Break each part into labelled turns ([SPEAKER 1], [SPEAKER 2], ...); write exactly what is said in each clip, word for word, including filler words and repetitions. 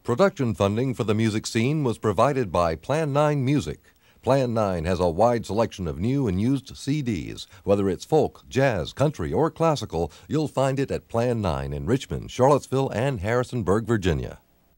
[SPEAKER 1] Production funding for the music scene was provided by Plan nine Music. Plan nine has a wide selection of new and used C Ds. Whether it's folk, jazz, country, or classical, you'll find it at Plan nine in Richmond, Charlottesville, and Harrisonburg, Virginia.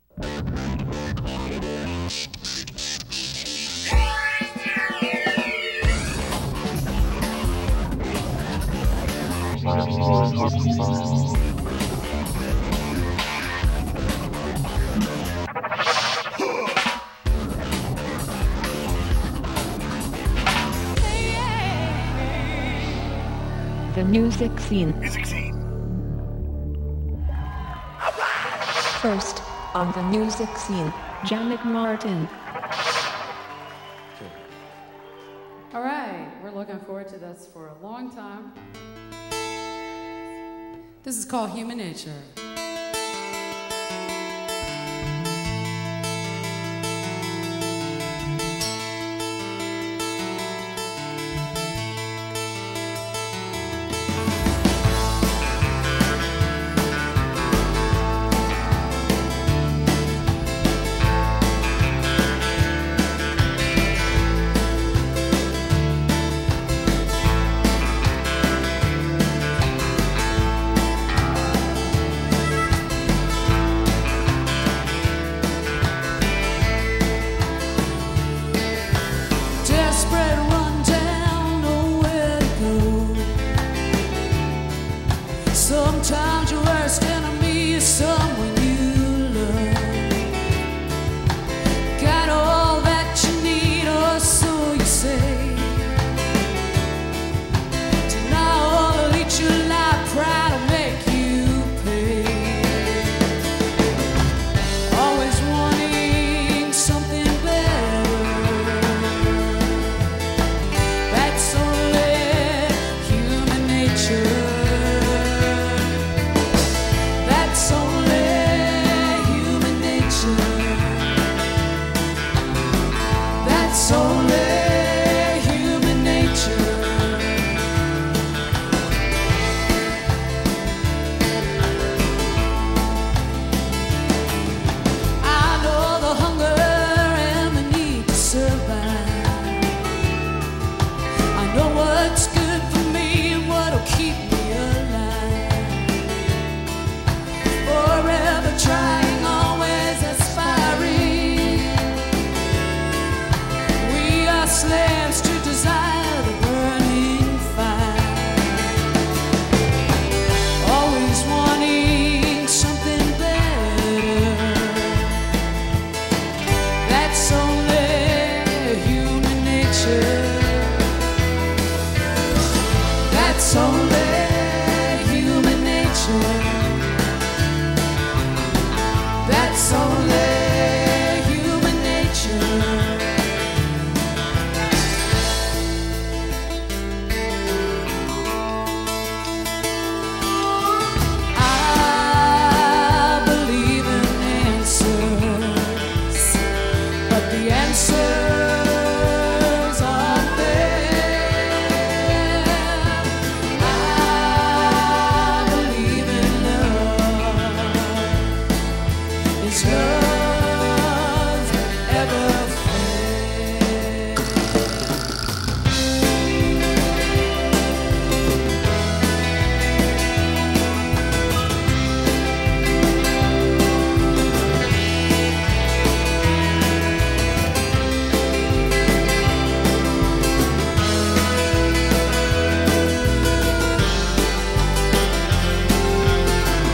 [SPEAKER 2] The music scene.
[SPEAKER 3] Music scene.
[SPEAKER 2] First, on the music scene, Janet Martin.
[SPEAKER 4] All right, we're looking forward to this for a long time. This is called Human Nature.
[SPEAKER 5] Sometimes your worst enemy is someone you love. Got all that you need, or so you say. Denial will eat your life, pride will make you pay. Always wanting something better. That's only human nature. Slaves to desire the burning fire, always wanting something better. That's only human nature. That's only human nature. That's only human nature.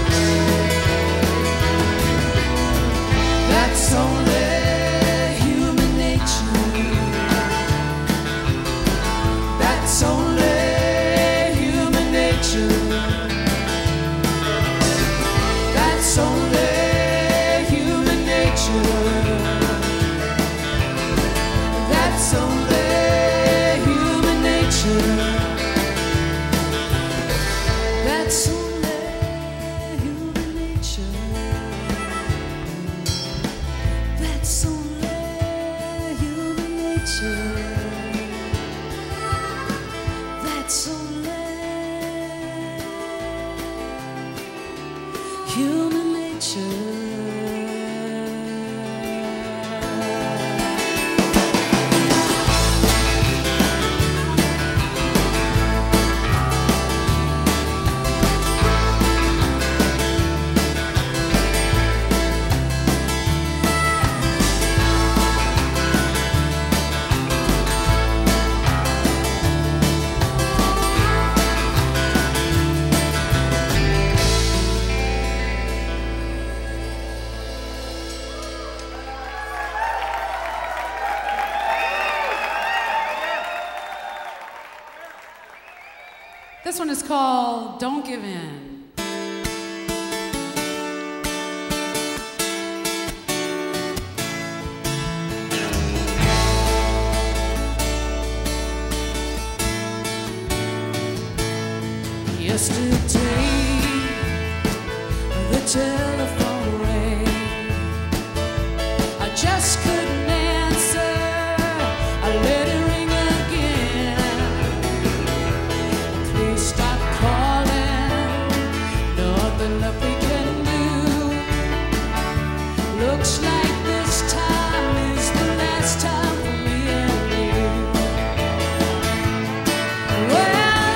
[SPEAKER 5] That's only human.
[SPEAKER 4] This one is called Don't Give In.
[SPEAKER 5] Yesterday, the telephone rang. I just couldn't answer. I let it ring again. Please stop calling. Nothing that we can do. Looks like this time is the last time for me and you. Well,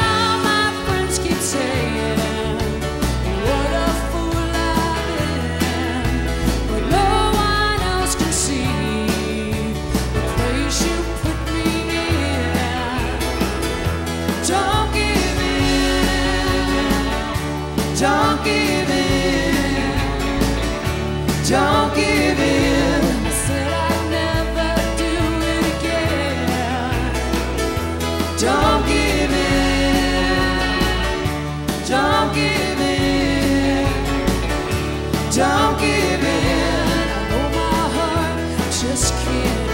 [SPEAKER 5] don't give in, don't give in. I said I'd never do it again. Don't give in, don't give in, don't give in. I know my heart just can't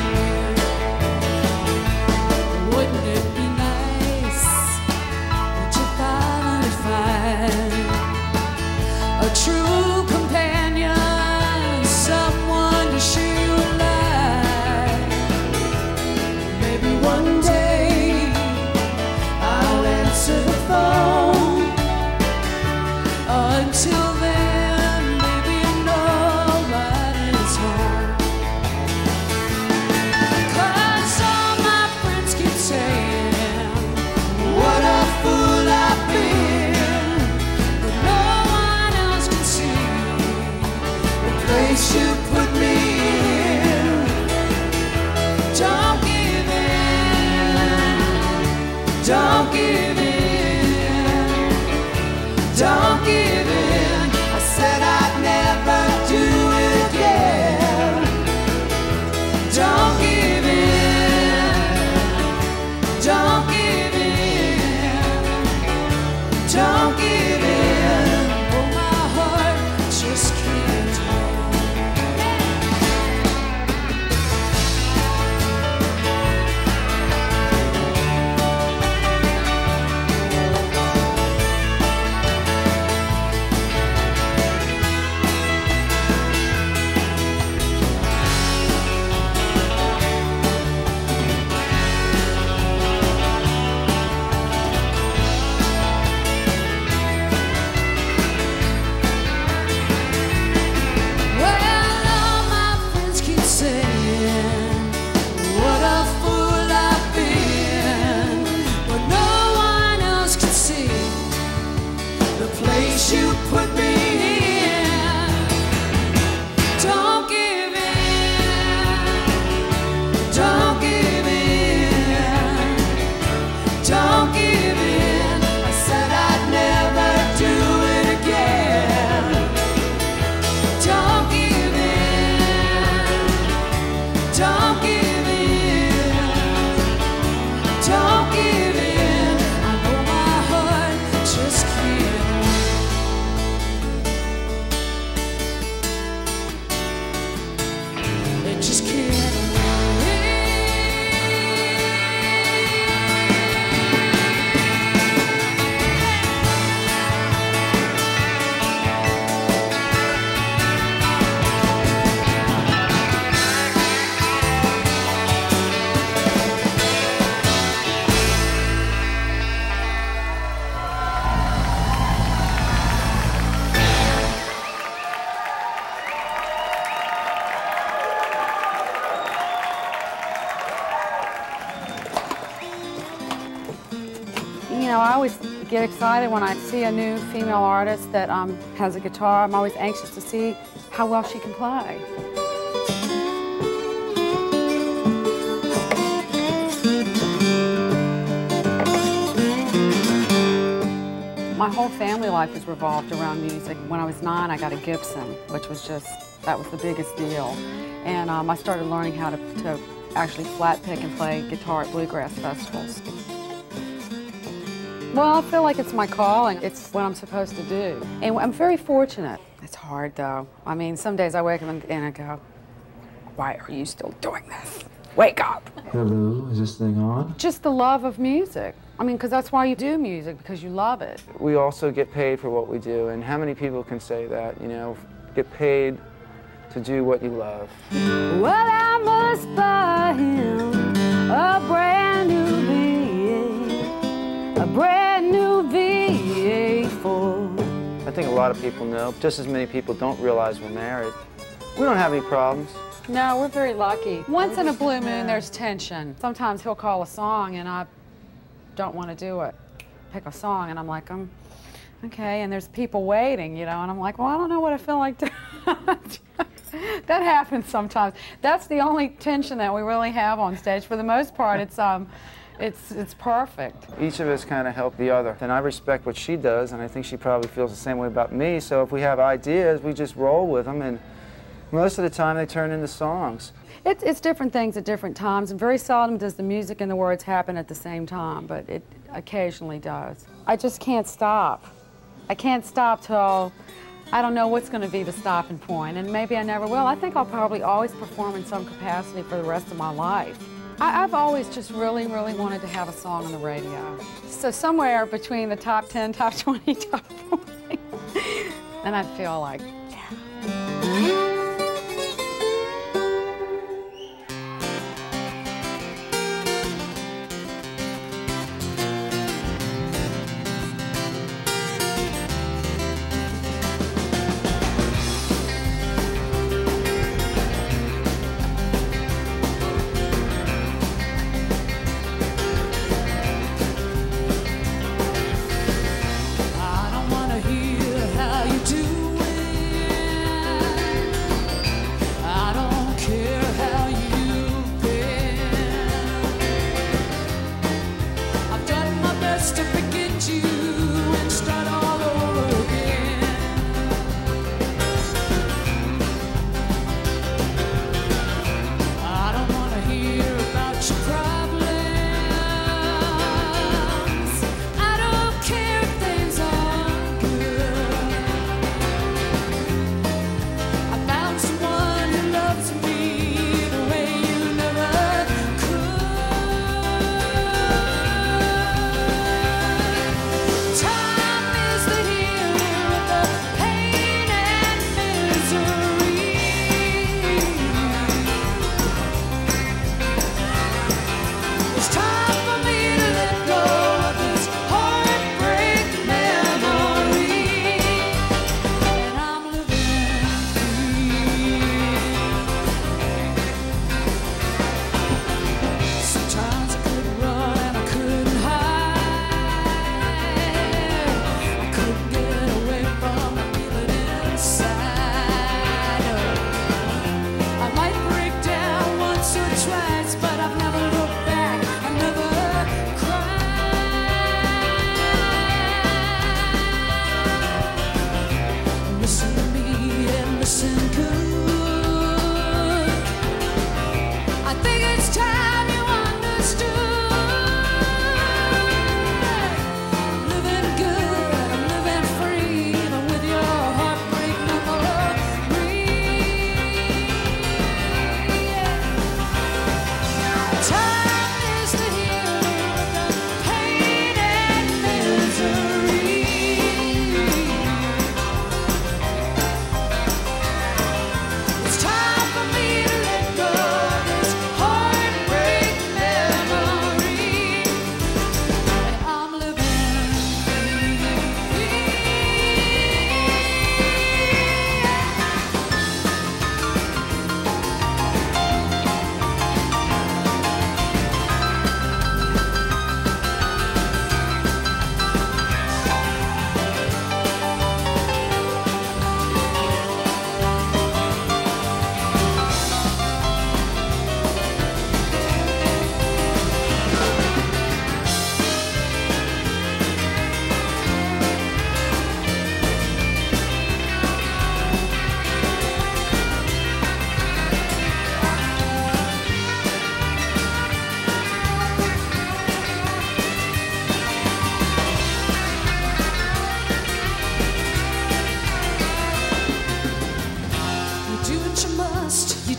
[SPEAKER 5] win. Wouldn't it be nice to finally find a true companion, someone to share your life? Maybe one day I'll answer the phone. Until then, maybe nobody's home. 'Cause all my friends keep saying, what a fool I've been. But no place you put me in. Don't give in, don't give in, don't give in. I said I'd never do it again. Don't give in, don't give in, don't give in. Oh, my heart just can't. You put me in. Don't give in, don't give in, don't give in. I said I'd never do it again. Don't give in, don't give in, don't give in. I know my heart just can't. Just can't
[SPEAKER 3] You know, I always get excited when I see a new female artist that um, has a guitar. I'm always anxious to see how well she can play. My whole family life has revolved around music. When I was nine, I got a Gibson, which was just, that was the biggest deal. And um, I started learning how to, to actually flat pick and play guitar at bluegrass festivals. Well, I feel like it's my calling. It's what I'm supposed to do. And I'm very fortunate. It's hard, though. I mean, some days I wake up and, and I go, why are you still doing this? Wake up.
[SPEAKER 6] Hello, is this thing on?
[SPEAKER 3] Just the love of music. I mean, because that's why you do music, because you love it.
[SPEAKER 6] We also get paid for what we do, and how many people can say that, you know, get paid to do what you love?
[SPEAKER 5] Well, I must buy him a brand new V eight, a brand new V eight Ford.
[SPEAKER 6] I think a lot of people know. Just as many people don't realize we're married. We don't have any problems.
[SPEAKER 3] No, we're very lucky. Once in a blue moon, there's tension. Sometimes he'll call a song and I don't want to do it. Pick a song and I'm like, um, okay, and there's people waiting, you know, and I'm like, well, I don't know what I feel like doing. That happens sometimes. That's the only tension that we really have on stage. For the most part, it's um, it's it's perfect.
[SPEAKER 6] Each of us kind of help the other, and I respect what she does, and I think she probably feels the same way about me. So if we have ideas, we just roll with them, and most of the time they turn into songs.
[SPEAKER 3] It, it's different things at different times, and very seldom does the music and the words happen at the same time, but it occasionally does. I just can't stop. I can't stop till I don't know what's going to be the stopping point, and maybe I never will. I think I'll probably always perform in some capacity for the rest of my life. I, I've always just really, really wanted to have a song on the radio. So somewhere between the top ten, top twenty, top forty, and I feel like, yeah.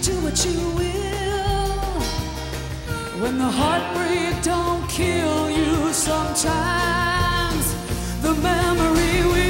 [SPEAKER 7] do what you will. When the heartbreak don't kill you, sometimes the memory will.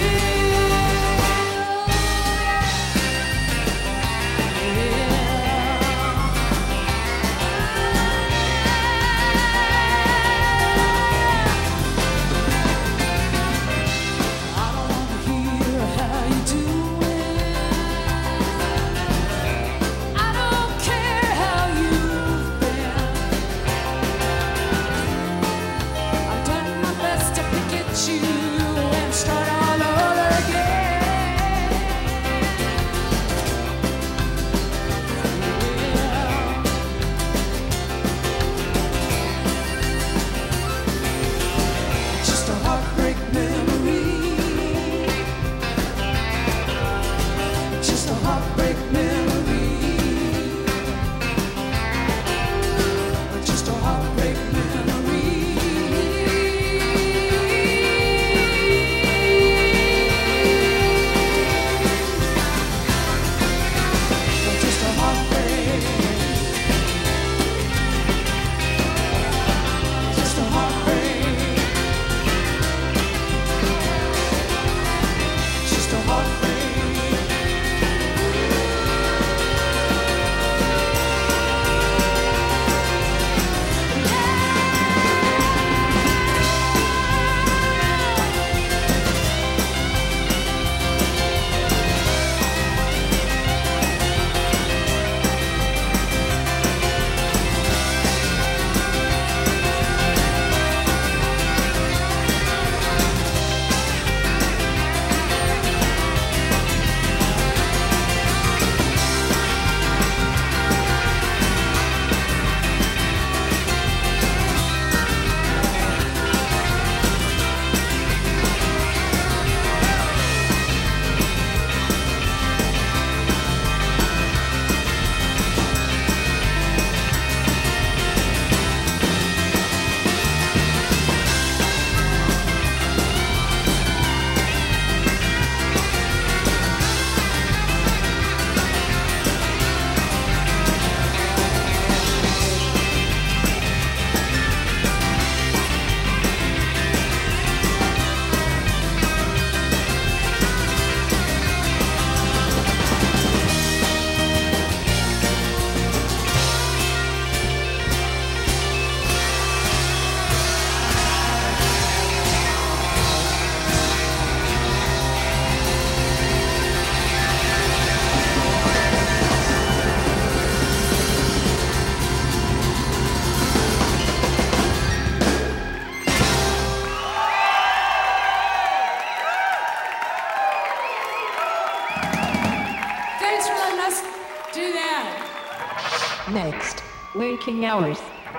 [SPEAKER 2] Next, waking hours.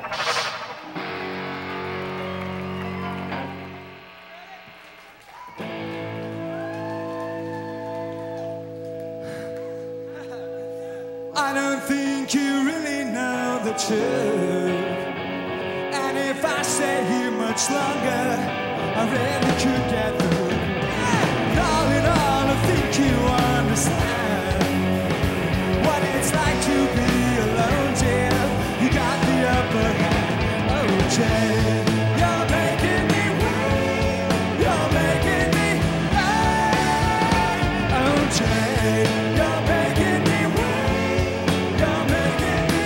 [SPEAKER 8] I don't think you really know the truth. And if I stay here much longer, I really could get through. And all in all, I think you understand what it's like to be alone, dear. You got the upper hand. Oh, Jay, you're making me wait. You're making me wait. Oh, Jay, you're making me wait. You're making me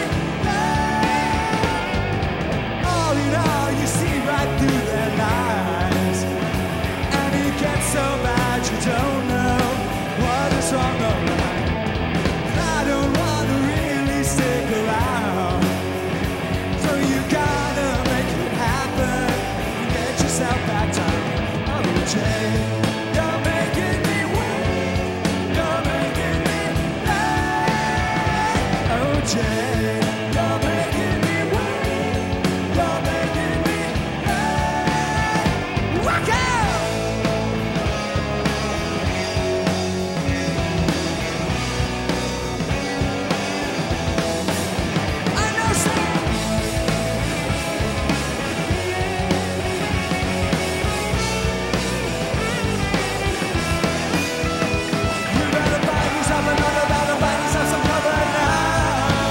[SPEAKER 8] wait. All in all, you see right through their lies, and it gets so bad you don't know what is wrong or right. And I don't want to really stick around, so you gotta make it happen and get yourself back down. Oh, Jay, you're making me wait. You're making me wait. Oh, Jay, you're making me wait. You're making me wait. Rock out! I know some. You better buy yourself another, better buy yourself some cover now.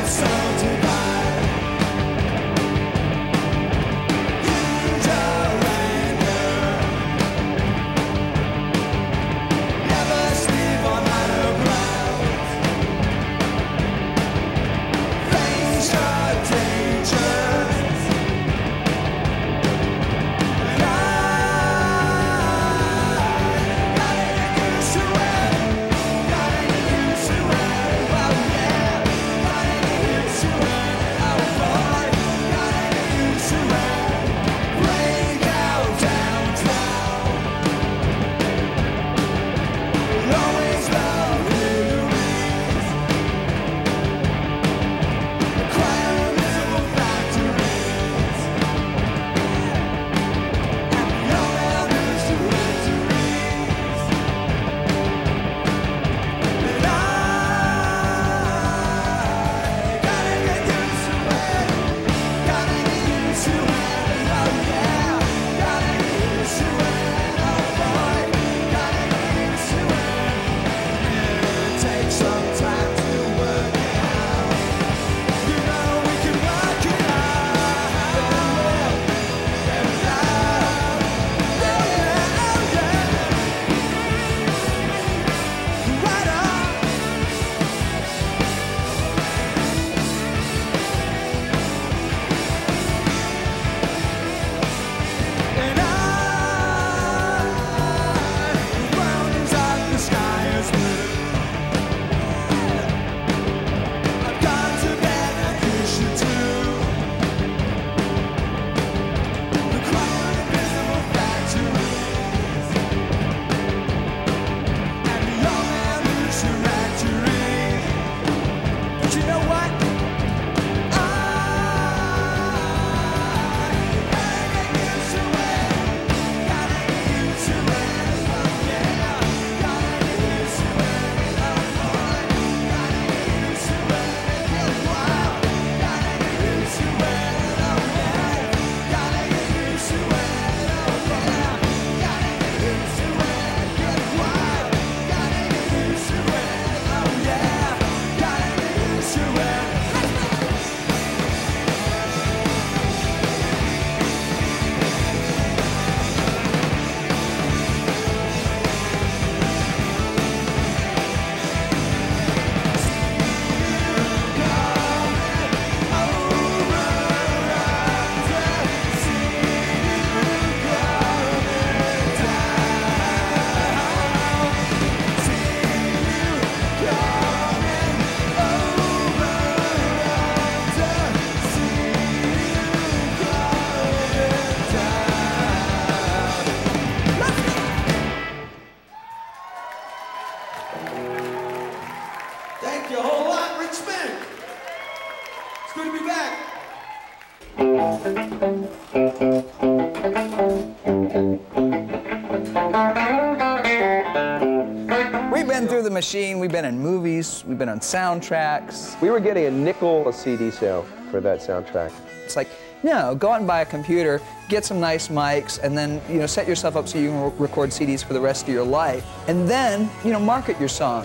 [SPEAKER 9] We've been through the machine, we've been in movies, we've been on soundtracks.
[SPEAKER 10] We were getting a nickel a C D sale for that soundtrack.
[SPEAKER 9] It's like, no, go out and buy a computer, get some nice mics, and then, you know, set yourself up so you can record C Ds for the rest of your life. And then, you know, market your song.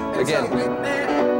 [SPEAKER 10] Again.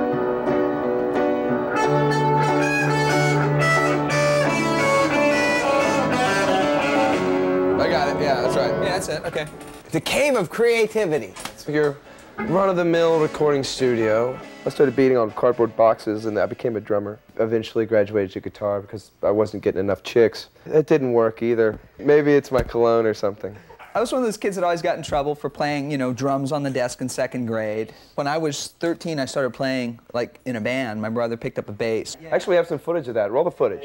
[SPEAKER 9] Yeah, that's right. Yeah, that's it. Okay.
[SPEAKER 11] The cave of creativity.
[SPEAKER 10] So your run-of-the-mill recording studio. I started beating on cardboard boxes, and I became a drummer. Eventually graduated to guitar because I wasn't getting enough chicks. It didn't work either. Maybe it's my cologne or something.
[SPEAKER 9] I was one of those kids that always got in trouble for playing, you know, drums on the desk in second grade. When I was thirteen, I started playing, like, in a band. My brother picked up a bass.
[SPEAKER 10] Yeah. Actually, we have some footage of that. Roll the footage.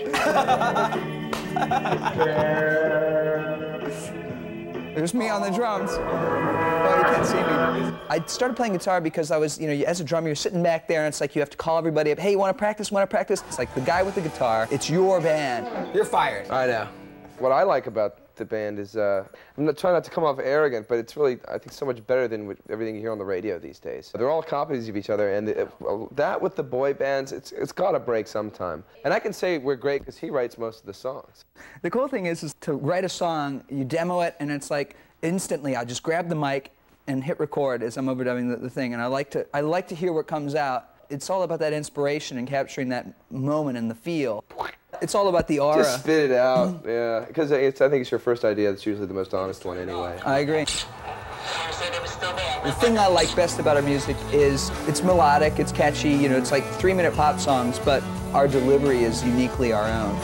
[SPEAKER 9] There's me on the drums. Well, you can't see me. I started playing guitar because I was, you know, as a drummer, you're sitting back there, and it's like you have to call everybody up. Hey, you want to practice? Want to practice? It's like the guy with the guitar. It's your band.
[SPEAKER 11] You're fired.
[SPEAKER 10] I know. What I like about the band is, uh, I'm not trying not to come off arrogant, but it's really, I think, so much better than with everything you hear on the radio these days. They're all copies of each other, and it, well, that with the boy bands, it's, it's got to break sometime. And I can say we're great because he writes most of the songs.
[SPEAKER 9] The cool thing is, is to write a song, you demo it, and it's like instantly I just grab the mic and hit record as I'm overdubbing the, the thing, and I like to I like to hear what comes out. It's all about that inspiration and capturing that moment and the feel. It's all about the aura.
[SPEAKER 10] Just spit it out, yeah. Because it's, I think it's your first idea that's usually the most honest one anyway.
[SPEAKER 9] I agree. The thing I like best about our music is it's melodic, it's catchy, you know, it's like three-minute pop songs, but our delivery is uniquely our own.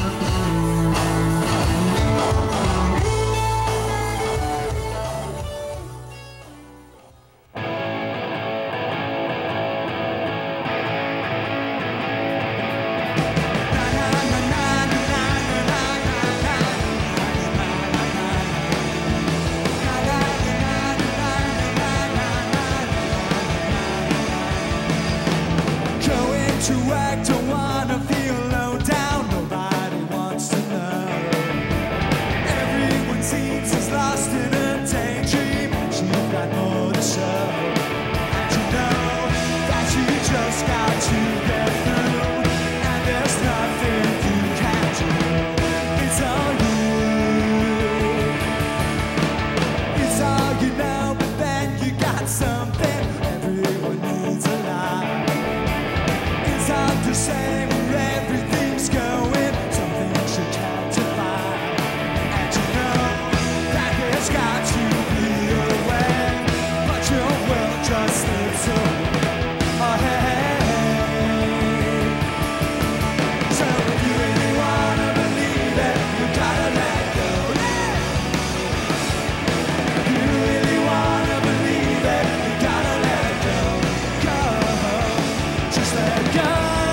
[SPEAKER 8] To act, don't wanna feel low down, nobody wants to know. Everyone seems as lost in a daydream, she's got more to show. And you know that you just got to get through, and there's nothing you can do. It's all you, it's all you know, but then you got something everyone needs a lot. To say where everything's going, something should captivate. And you know that there's got to be a way, but your world just slips away. So if you really wanna believe it, you gotta let go. If you really wanna believe it, you gotta let go. Go, just let go.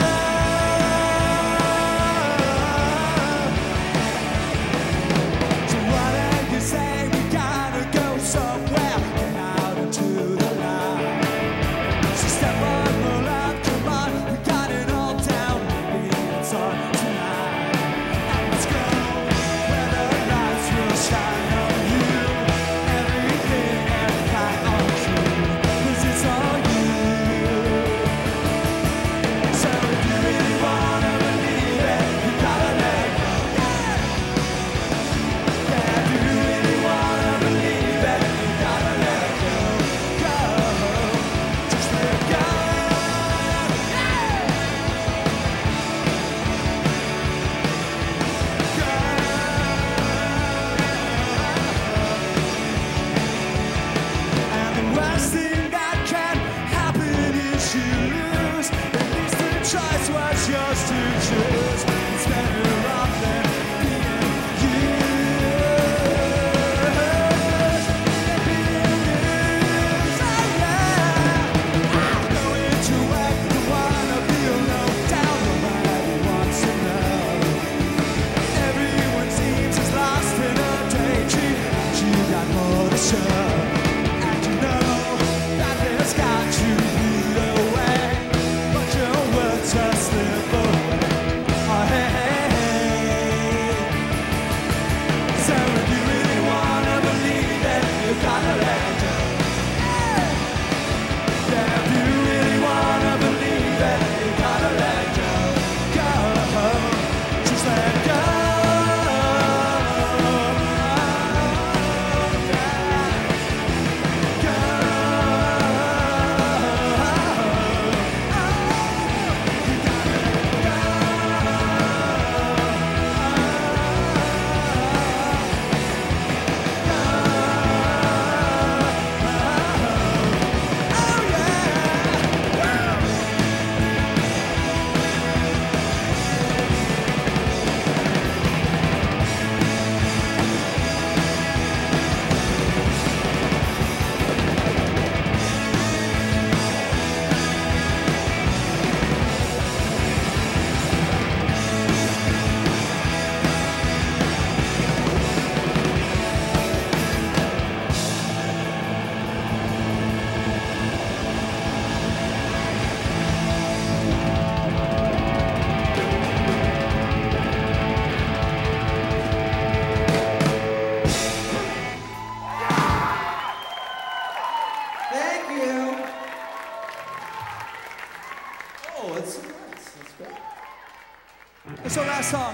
[SPEAKER 12] It's our last song.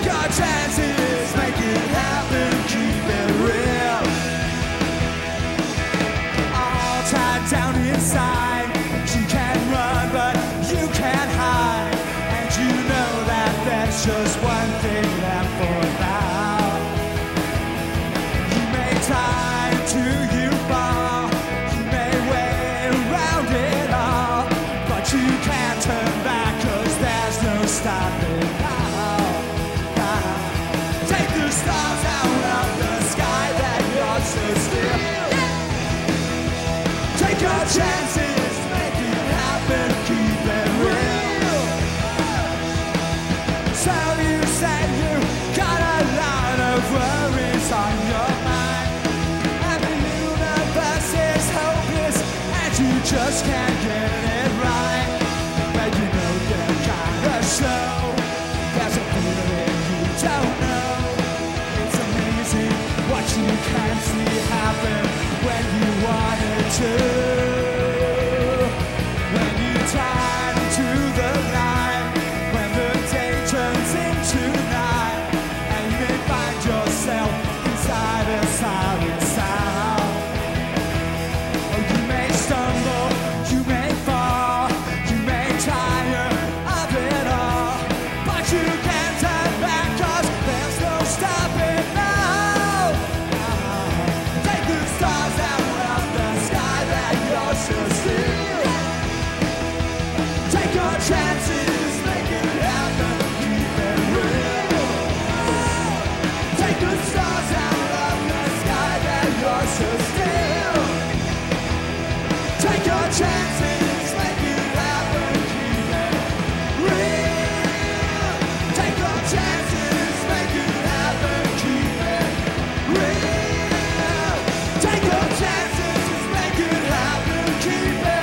[SPEAKER 8] your chances, make it happen, keep it real. All tied down inside, you can run but you can't hide, and you know that there's just one thing left for now. You may try to you fall, you may weigh around it all, but you can't turn back, cause there's no stopping now. Now. Take the stars out of the sky that you're so still. Take your chances, make it happen, keep it real. So you say you got a lot of worries on your mind, and the universe is hopeless, and you just can't get it right. But you know you're kinda slow, there's a feeling you don't know. It's amazing what you can see happen when you want it to. When you turn to the light, when the day turns into night, and you may find yourself inside a silent sound. Or you may stumble, you may fall, you may tire of it all, but you can't turn back, cause there's no stopping now. Take the stars out of the sky that you're so still. Take your chances, make it happen, keep it real. Take the stars out of the sky that you're so still. Take your chances, make it happen, keep it real. Take your chances, make it happen, keep it real. Take your chances, make it happen, keep it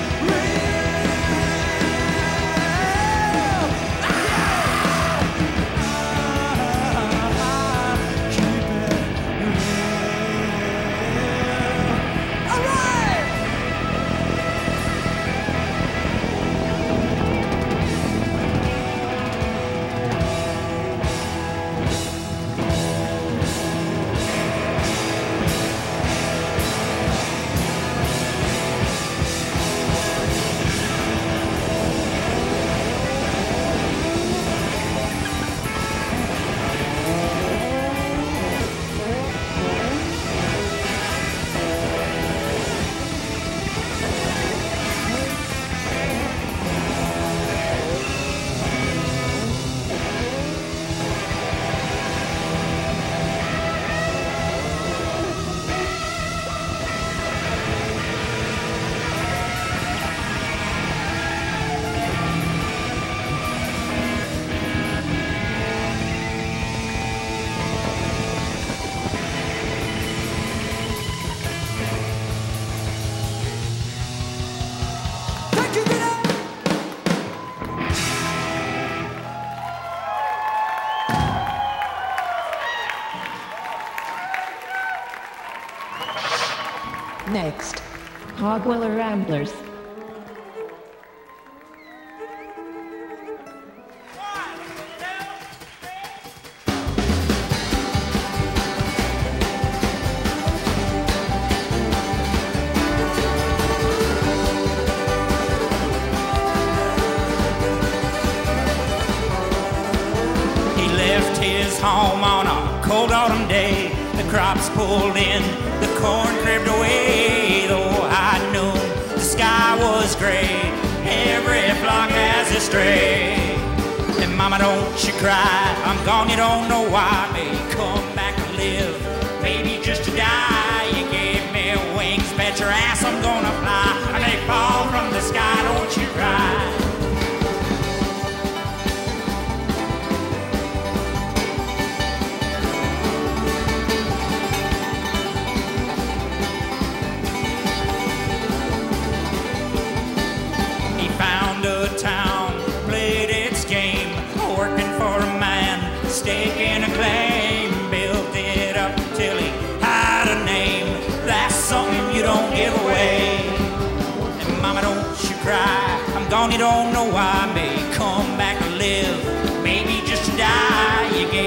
[SPEAKER 8] real. Keep it real. All right. Thank you, Dina.
[SPEAKER 2] Next, Hogwaller Ramblers.
[SPEAKER 12] He left his home on a cold autumn day. The crops pulled in, the corn cribbed away. Though I knew the sky was gray, every flock has a stray. And mama, don't you cry, I'm gone, you don't know why. May come back to live, maybe just to die. You gave me wings, bet your ass I'm gonna fly. I may fall from the sky, don't you cry. Town played its game, working for a man, staking a claim, built it up till he had a name. That's something you don't give away. And mama, don't you cry, I'm gone, you don't know why. May come back to live, maybe just to die. You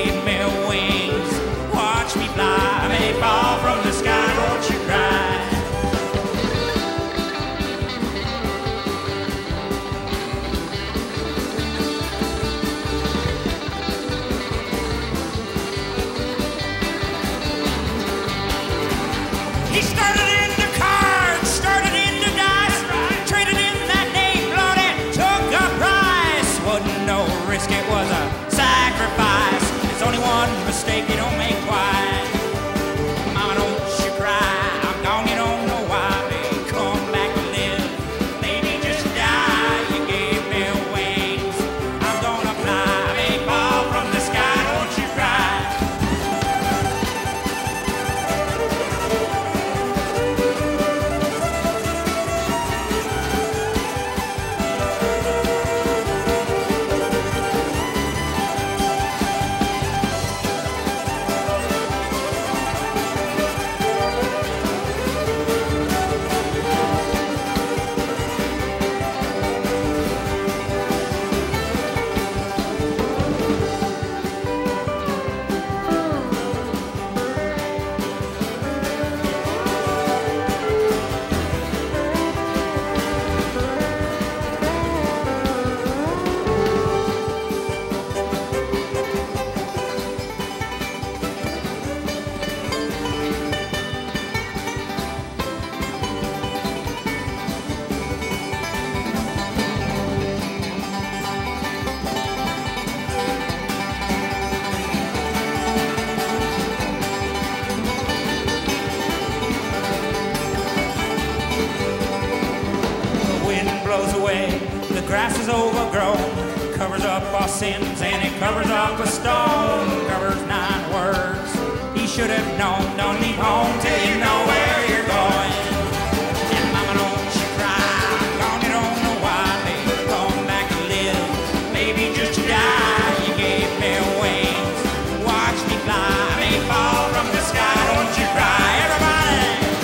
[SPEAKER 12] overgrown, covers up our sins and it covers up a stone, covers nine words. He should have known, don't leave home till you know where you're going. And mama, don't you cry, Lord, you don't know why, baby, come back and live, maybe just to die. You gave me wings, watch me fly, may fall from the sky, don't you cry, everybody.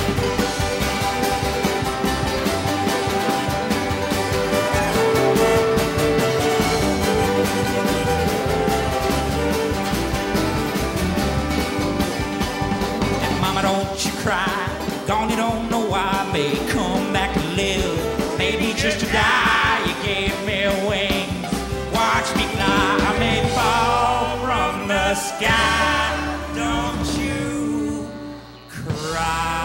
[SPEAKER 12] Don't you cry, gone, you don't know why, may come back to live, maybe just to die. You gave me wings, watch me fly, I may fall from the sky, don't you cry.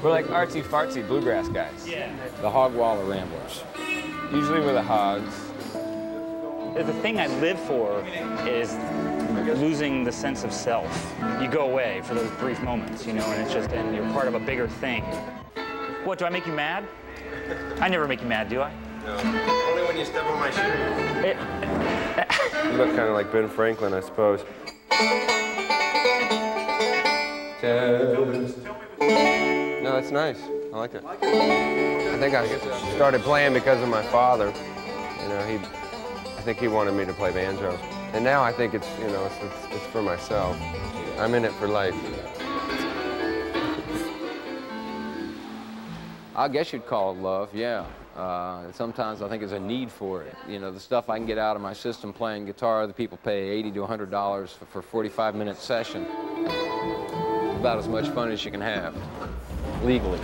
[SPEAKER 13] We're like artsy-fartsy bluegrass guys.
[SPEAKER 14] Yeah.
[SPEAKER 13] The Hogwaller Ramblers. Usually we're the hogs.
[SPEAKER 14] The thing I live for is losing the sense of self. You go away for those brief moments, you know, and it's just, and you're part of a bigger thing. What, do I make you mad? I never make you mad, do I?
[SPEAKER 10] No, only when you step on my shoe.
[SPEAKER 14] It,
[SPEAKER 10] You look kind of like Ben Franklin, I suppose. No, that's nice. I like it. I think I started playing because of my father. You know, he, I think he wanted me to play banjo. And now I think it's, you know, it's, it's, it's for myself. I'm in it for life.
[SPEAKER 15] I guess you'd call it love, yeah. Uh, sometimes I think there's a need for it. You know, the stuff I can get out of my system playing guitar, the people pay eighty to a hundred dollars for, for a forty-five minute session. About as much fun as you can have, legally.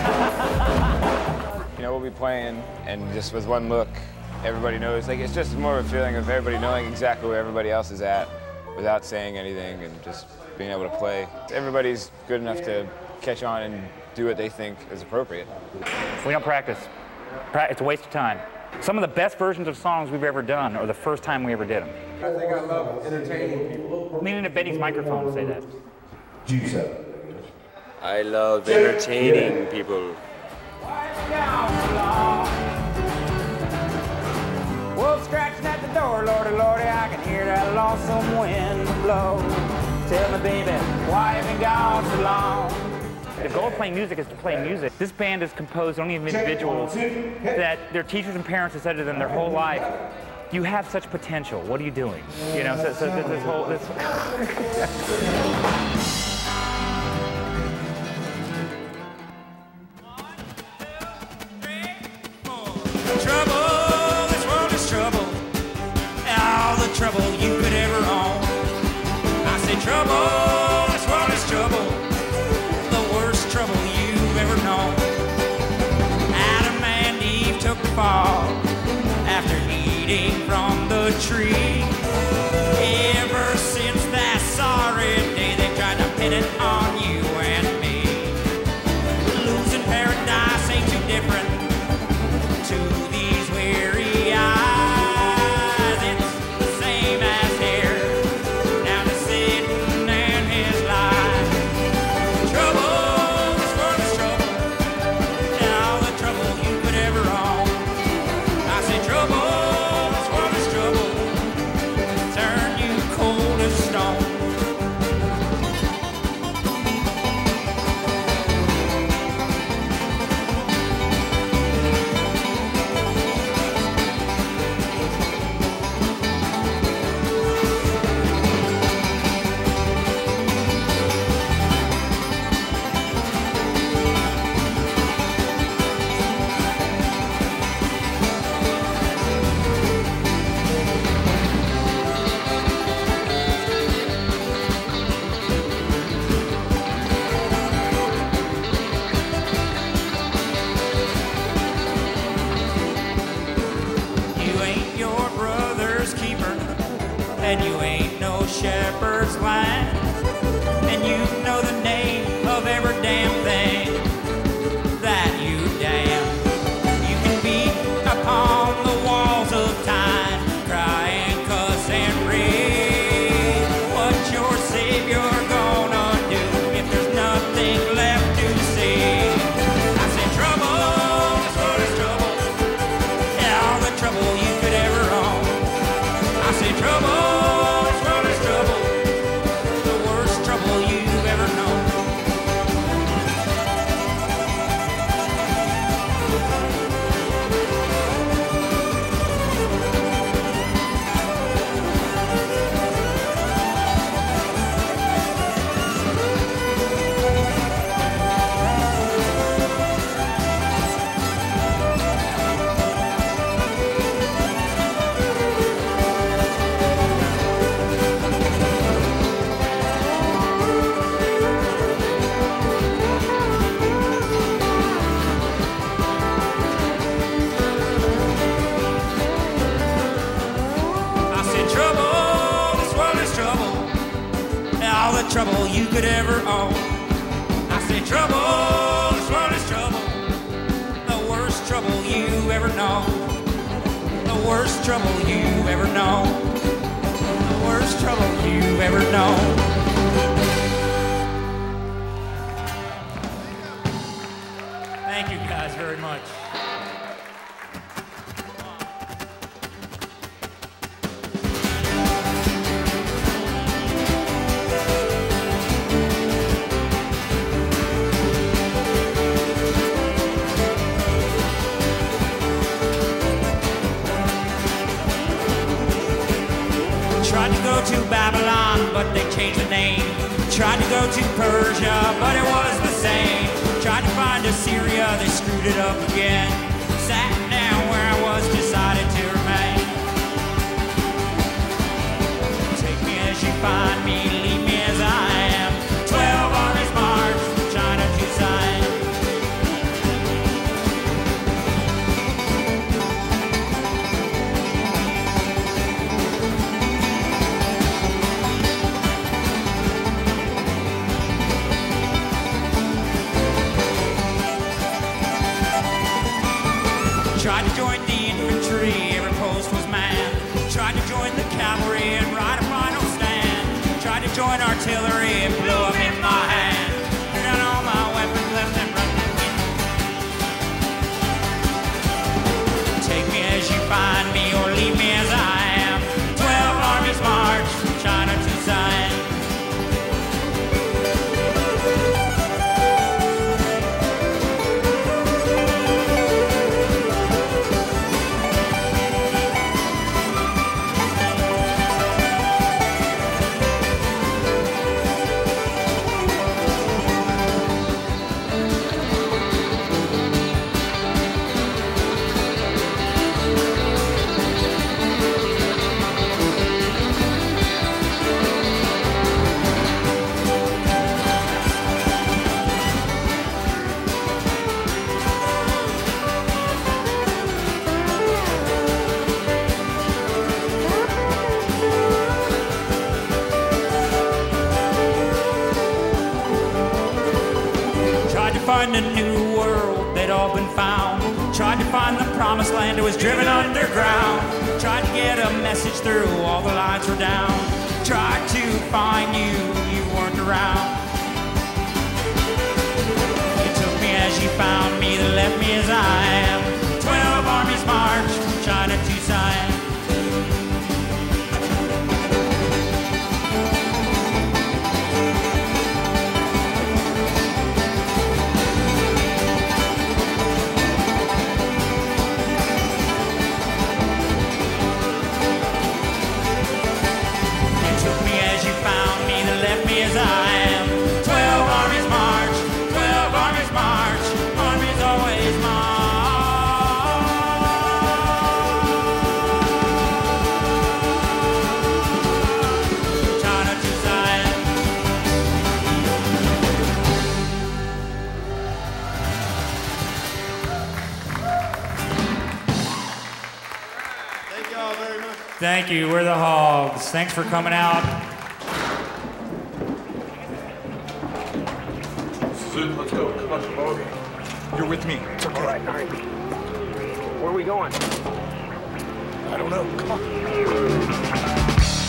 [SPEAKER 13] You know, we'll be playing, and just with one look, everybody knows. Like, it's just more of a feeling of everybody knowing exactly where everybody else is at without saying anything and just being able to play. Everybody's good enough to catch on and do what they think is appropriate.
[SPEAKER 14] We don't practice. It's a waste of time. Some of the best versions of songs we've ever done are the first time we ever did them.
[SPEAKER 10] I think I love entertaining people.
[SPEAKER 14] I'm leaning to Benny's microphone to say that.
[SPEAKER 16] I love entertaining people.
[SPEAKER 12] Wolf scratching at the door, lordy, lordy, I can hear that lonesome wind blow. Tell me, baby, why have you gone so long?
[SPEAKER 14] The goal of playing music is to play music. This band is composed only of individuals that their teachers and parents have said to them their whole life, you have such potential, what are you doing? You know, so, so this whole, this...
[SPEAKER 12] Trouble, this world is trouble. All the trouble you could ever own. I say trouble, this world is trouble. The worst trouble you've ever known. Adam and Eve took the fall after eating from the tree. Ever since that sorry day, they tried to pin it on you and me. Losing paradise ain't too different to these weary eyes. It's the same as here, down to Satan and his lies. Trouble, this world is trouble, and all the trouble you could ever own. I say trouble, this world is trouble, turn you cold as stone. You ain't your brother's keeper, and you ain't no shepherd's lamb, and you know the name of every damn thing that you damn. You can beat upon the walls of time, crying, cuss, and rage. What your Savior gonna do if there's nothing left to say? I say trouble, this world is trouble, yeah, all the trouble you could ever own. I say trouble, this world is trouble, the worst trouble you've ever known. I said trouble, this world is trouble, and all the trouble you could ever own. I said trouble, this world worst trouble you've ever known. The worst trouble you've ever known. Thank you guys very much. Tried to go to Babylon, but they changed the name. Tried to go to Persia, but it was the same. Tried to find Assyria, they screwed it up again. Sat down where I was, decided to remain. Take me as you find me, leave me as I am. Twelve armies march from China to Siam. Tried to join the infantry, every post was manned. Tried to join the cavalry and ride a final stand. Tried to join artillery and blow up in my hand. Got all my weapons left and running again. Take me as you find me or leave me as I am. Twelve armies march from China to Siam. Find a new world, they'd all been found. Tried to find the promised land, it was driven underground. Tried to get a message through, all the lines were down. Tried to find you, you weren't around. You took me as you found me, they left me as I am. Twelve armies march from China to Siam. As I am. Twelve armies march, twelve armies march, armies always march. China to Zion.
[SPEAKER 17] Thank y'all very much.
[SPEAKER 14] Thank you. We're the Hogs. Thanks for coming out.
[SPEAKER 17] Let's go. Come on, come on. You're with me. It's okay. All right, all right. Where are we going? I don't know. Come on.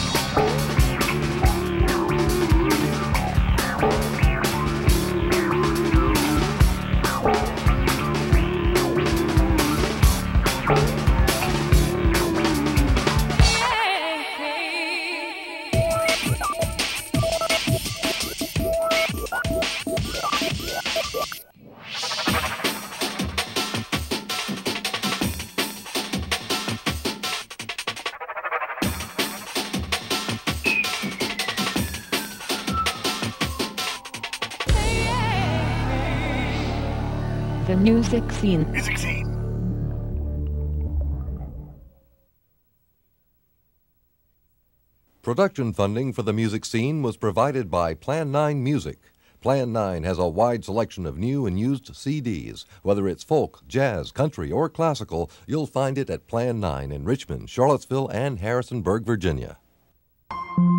[SPEAKER 2] The music scene.
[SPEAKER 17] Music scene.
[SPEAKER 1] Production funding for the music scene was provided by Plan nine Music. Plan nine has a wide selection of new and used C Ds. Whether it's folk, jazz, country, or classical, you'll find it at Plan nine in Richmond, Charlottesville, and Harrisonburg, Virginia.